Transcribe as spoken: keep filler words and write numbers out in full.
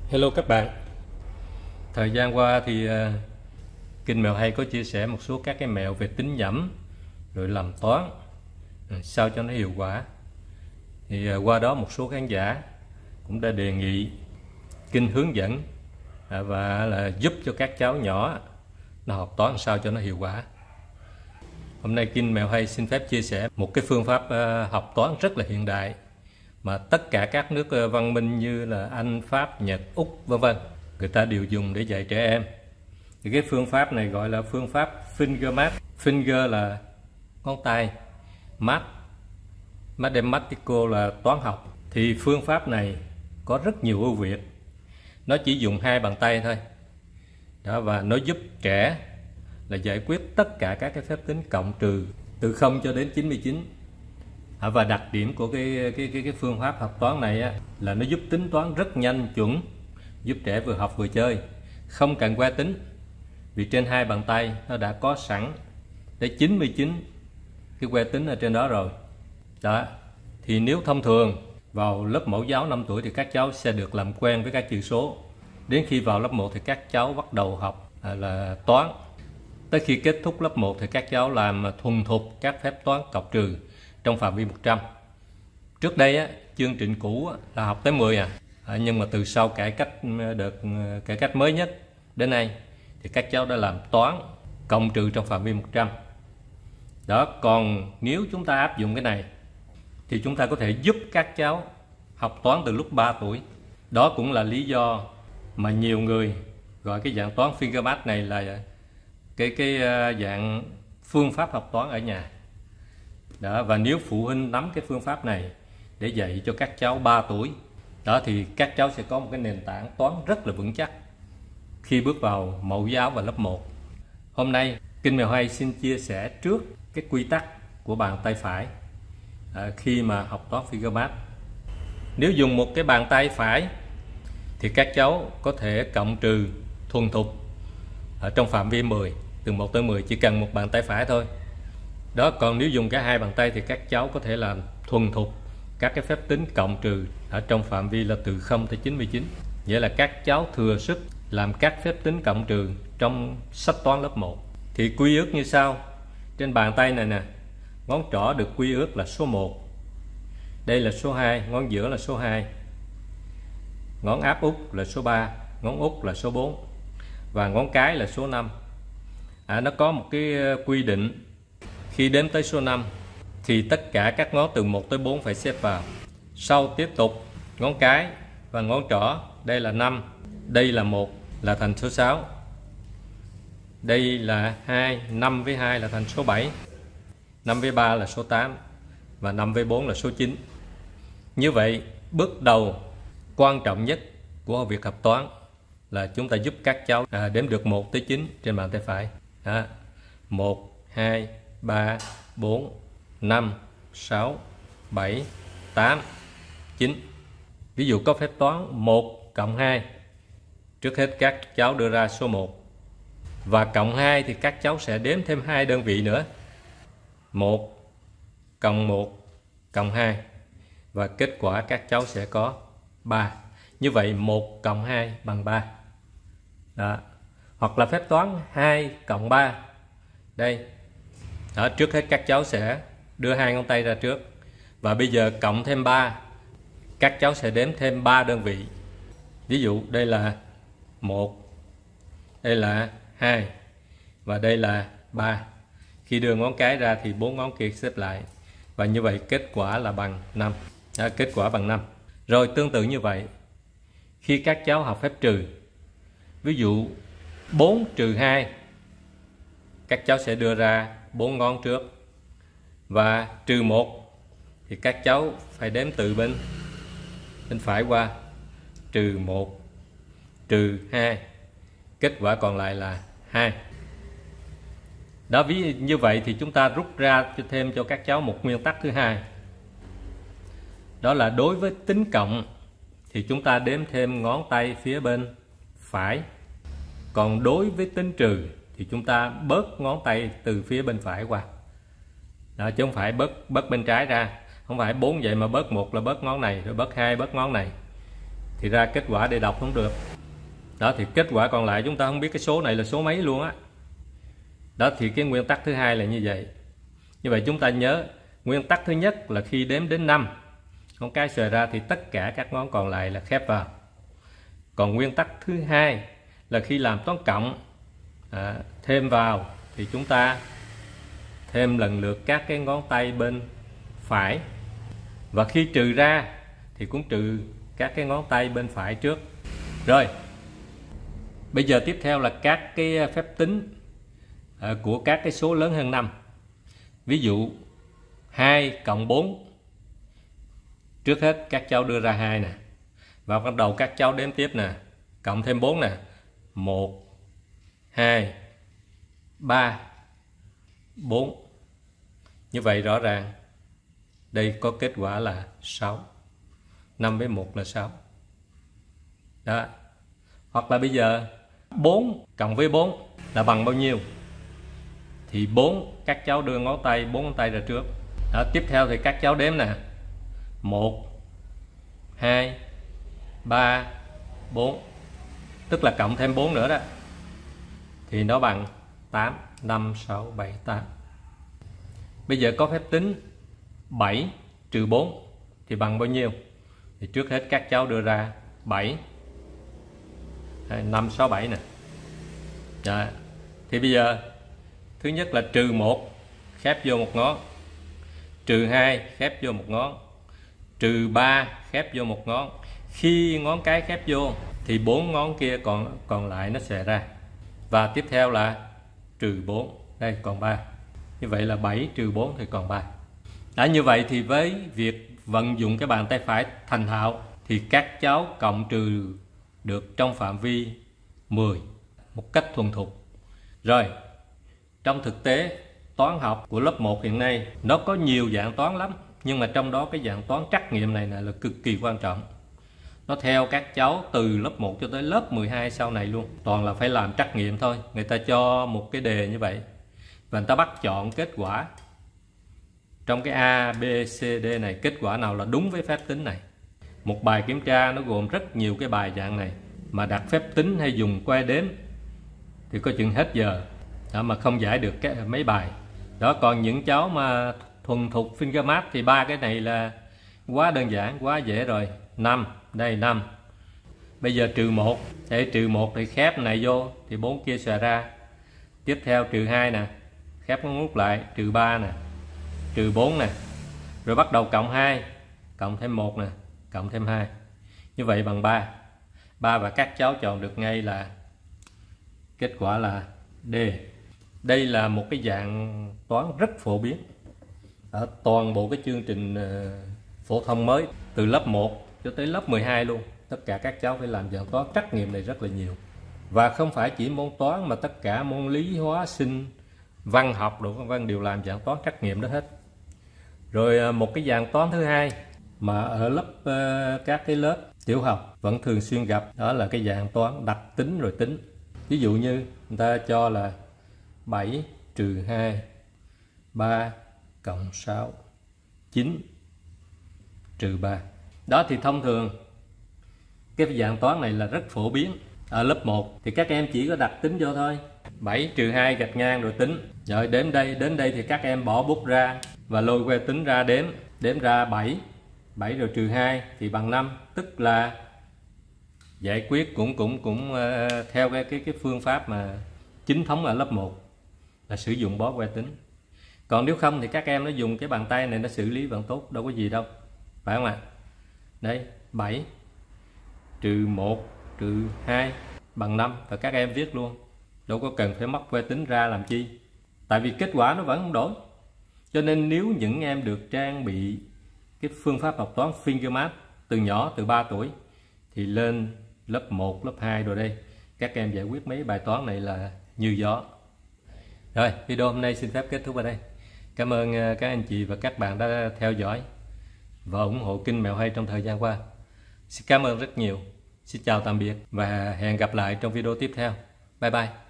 Hello các bạn. Thời gian qua thì uh, Kinh Mèo Hay có chia sẻ một số các cái mẹo về tính nhẩm rồi làm toán uh, sao cho nó hiệu quả. Thì uh, qua đó một số khán giả cũng đã đề nghị Kinh hướng dẫn uh, và là giúp cho các cháu nhỏ nó học toán sao cho nó hiệu quả. Hôm nay Kinh Mèo Hay xin phép chia sẻ một cái phương pháp uh, học toán rất là hiện đại mà tất cả các nước văn minh như là Anh, Pháp, Nhật, Úc vân vân người ta đều dùng để dạy trẻ em. Thì cái phương pháp này gọi là phương pháp finger math. Finger là ngón tay, math mathematical là toán học. Thì phương pháp này có rất nhiều ưu việt. Nó chỉ dùng hai bàn tay thôi đó, và nó giúp trẻ là giải quyết tất cả các cái phép tính cộng trừ từ không cho đến chín mươi chín. À, và đặc điểm của cái cái cái, cái phương pháp học toán này á, là nó giúp tính toán rất nhanh chuẩn, giúp trẻ vừa học vừa chơi, không cần que tính, vì trên hai bàn tay nó đã có sẵn để chín mươi chín cái que tính ở trên đó rồi. Đó. Thì nếu thông thường vào lớp mẫu giáo năm tuổi thì các cháu sẽ được làm quen với các chữ số. Đến khi vào lớp một thì các cháu bắt đầu học à, là toán. Tới khi kết thúc lớp một thì các cháu làm thuần thục các phép toán cộng trừ trong phạm vi một trăm. Trước đây á, chương trình cũ á, là học tới mười à. à nhưng mà từ sau cải cách đợt cải cách mới nhất đến nay thì các cháu đã làm toán cộng trừ trong phạm vi một trăm. Đó, còn nếu chúng ta áp dụng cái này thì chúng ta có thể giúp các cháu học toán từ lúc ba tuổi. Đó cũng là lý do mà nhiều người gọi cái dạng toán finger math này là cái cái dạng phương pháp học toán ở nhà. Đó, và nếu phụ huynh nắm cái phương pháp này để dạy cho các cháu ba tuổi đó thì các cháu sẽ có một cái nền tảng toán rất là vững chắc khi bước vào mẫu giáo và lớp một. Hôm nay Kinh Mèo Hay xin chia sẻ trước cái quy tắc của bàn tay phải à, khi mà học toán finger math. Nếu dùng một cái bàn tay phải thì các cháu có thể cộng trừ thuần thục ở trong phạm vi mười, từ một tới mười, chỉ cần một bàn tay phải thôi. Đó, còn nếu dùng cả hai bàn tay thì các cháu có thể làm thuần thục các cái phép tính cộng trừ ở trong phạm vi là từ không tới chín mươi chín. Vậy là các cháu thừa sức làm các phép tính cộng trừ trong sách toán lớp một. Thì quy ước như sau. Trên bàn tay này nè, ngón trỏ được quy ước là số một. Đây là số hai, ngón giữa là số hai. Ngón áp út là số ba, ngón út là số bốn và ngón cái là số năm. À, nó có một cái quy định. Khi đếm tới số năm thì tất cả các ngón từ một tới bốn phải xếp vào. Sau tiếp tục ngón cái và ngón trỏ, đây là năm, đây là một là thành số sáu. Đây là hai, năm với hai là thành số bảy. năm với ba là số tám và năm với bốn là số chín. Như vậy, bước đầu quan trọng nhất của việc học toán là chúng ta giúp các cháu à, đếm được một tới chín trên bàn tay phải. Đó. một, hai, ba, bốn, năm, sáu, bảy, tám, chín. Ví dụ có phép toán một cộng hai. Trước hết các cháu đưa ra số một. Và cộng hai thì các cháu sẽ đếm thêm hai đơn vị nữa. một cộng một cộng hai. Và kết quả các cháu sẽ có ba. Như vậy một cộng hai bằng ba. Đó. Hoặc là phép toán hai cộng ba. Đây. Đó, trước hết các cháu sẽ đưa hai ngón tay ra trước. Và bây giờ cộng thêm ba. Các cháu sẽ đếm thêm ba đơn vị. Ví dụ đây là một, đây là hai và đây là ba. Khi đưa ngón cái ra thì bốn ngón kia xếp lại. Và như vậy kết quả là bằng năm. Đó, kết quả bằng năm. Rồi tương tự như vậy, khi các cháu học phép trừ, ví dụ bốn trừ hai, các cháu sẽ đưa ra bốn ngón trước. Và trừ một thì các cháu phải đếm từ bên bên phải qua. Trừ một, trừ hai, kết quả còn lại là hai. Đó, ví như vậy thì chúng ta rút ra thêm cho các cháu một nguyên tắc thứ hai. Đó là đối với tính cộng thì chúng ta đếm thêm ngón tay phía bên phải. Còn đối với tính trừ thì chúng ta bớt ngón tay từ phía bên phải qua. Đó, chứ không phải bớt bớt bên trái ra. Không phải bốn vậy mà bớt một là bớt ngón này, rồi bớt hai bớt ngón này. thì ra kết quả để đọc không được. Đó thì kết quả còn lại chúng ta không biết cái số này là số mấy luôn á. Đó thì cái nguyên tắc thứ hai là như vậy. Như vậy chúng ta nhớ nguyên tắc thứ nhất là khi đếm đến năm, ngón cái xòe ra thì tất cả các ngón còn lại là khép vào. Còn nguyên tắc thứ hai là khi làm toán cộng à, thêm vào thì chúng ta thêm lần lượt các cái ngón tay bên phải, và khi trừ ra thì cũng trừ các cái ngón tay bên phải trước. Rồi bây giờ tiếp theo là các cái phép tính à, của các cái số lớn hơn năm. Ví dụ hai cộng bốn, trước hết các cháu đưa ra hai nè, và bắt đầu các cháu đếm tiếp nè, cộng thêm bốn nè, một, hai, ba, bốn. Như vậy rõ ràng đây có kết quả là sáu. năm với một là sáu. Đó. Hoặc là bây giờ bốn cộng với bốn là bằng bao nhiêu? Thì bốn, các cháu đưa ngón tay, bốn ngón tay ra trước. Đó, tiếp theo thì các cháu đếm nè, một, hai, ba, bốn, tức là cộng thêm bốn nữa đó, thì nó bằng tám. năm, sáu, bảy, tám. Bây giờ có phép tính bảy trừ bốn thì bằng bao nhiêu? Thì trước hết các cháu đưa ra bảy, năm, sáu, bảy nè. Đó. Thì bây giờ thứ nhất là trừ một, khép vô một ngón, trừ hai, khép vô một ngón, trừ ba, khép vô một ngón. Khi ngón cái khép vô thì bốn ngón kia còn còn lại nó xòe ra. Và tiếp theo là trừ bốn, đây còn ba. Như vậy là bảy trừ bốn thì còn ba. Đã như vậy thì với việc vận dụng cái bàn tay phải thành thạo thì các cháu cộng trừ được trong phạm vi mười một cách thuần thục. Rồi, trong thực tế toán học của lớp một hiện nay nó có nhiều dạng toán lắm, nhưng mà trong đó cái dạng toán trắc nghiệm này, này là cực kỳ quan trọng. Nó theo các cháu từ lớp một cho tới lớp mười hai sau này luôn, toàn là phải làm trắc nghiệm thôi. Người ta cho một cái đề như vậy và người ta bắt chọn kết quả trong cái A, B, C, D này, kết quả nào là đúng với phép tính này. Một bài kiểm tra nó gồm rất nhiều cái bài dạng này, mà đặt phép tính hay dùng que đếm thì có chừng hết giờ đó mà không giải được cái mấy bài đó. Còn những cháu mà thuần thục finger math thì ba cái này là quá đơn giản, quá dễ rồi. Năm, đây năm. Bây giờ trừ một, để trừ một thì khép này vô thì bốn kia xòe ra. Tiếp theo trừ hai nè, khép ngón út lại, trừ ba nè, trừ bốn nè, rồi bắt đầu cộng hai, cộng thêm một nè, cộng thêm hai. Như vậy bằng ba. ba và các cháu chọn được ngay là kết quả là D. Đây là một cái dạng toán rất phổ biến ở toàn bộ cái chương trình phổ thông mới từ lớp một cho tới lớp mười hai luôn. Tất cả các cháu phải làm dạng toán trắc nghiệm này rất là nhiều. Và không phải chỉ môn toán mà tất cả môn lý, hóa, sinh, văn học đồ vân vân đều làm dạng toán trắc nghiệm đó hết. Rồi một cái dạng toán thứ hai mà ở lớp các cái lớp tiểu học vẫn thường xuyên gặp, đó là cái dạng toán đặt tính rồi tính. Ví dụ như người ta cho là bảy trừ hai, ba cộng sáu, chín trừ ba. Đó thì thông thường cái dạng toán này là rất phổ biến. Ở lớp một thì các em chỉ có đặt tính vô thôi. bảy trừ hai gạch ngang rồi tính. Rồi đến đây, đến đây thì các em bỏ bút ra và lôi que tính ra đếm. Đếm ra bảy. bảy rồi trừ hai thì bằng năm. Tức là giải quyết cũng cũng cũng uh, theo cái, cái cái phương pháp mà chính thống ở lớp một là sử dụng bó que tính. Còn nếu không thì các em nó dùng cái bàn tay này nó xử lý vẫn tốt, đâu có gì đâu. Phải không ạ? Đây, bảy trừ một trừ hai bằng năm, và các em viết luôn. Đâu có cần phải móc que tính ra làm chi. Tại vì kết quả nó vẫn không đổi. Cho nên nếu những em được trang bị cái phương pháp học toán finger math từ nhỏ, từ ba tuổi thì lên lớp một, lớp hai rồi đây, các em giải quyết mấy bài toán này là như gió. Rồi, video hôm nay xin phép kết thúc ở đây. Cảm ơn các anh chị và các bạn đã theo dõi và ủng hộ kênh Mèo Hay trong thời gian qua. Xin cảm ơn rất nhiều. Xin chào tạm biệt và hẹn gặp lại trong video tiếp theo. Bye bye.